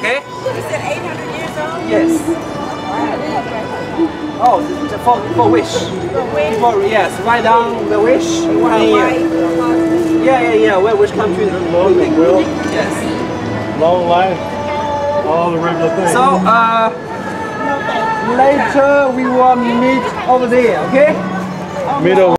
okay? You said 800 years old? Yes. Oh, for wish. For, yes, write down the wish. 1 year. Yeah. Where which country? Yes. Long life. All the regular things. So, later we will meet over there, okay? Meet over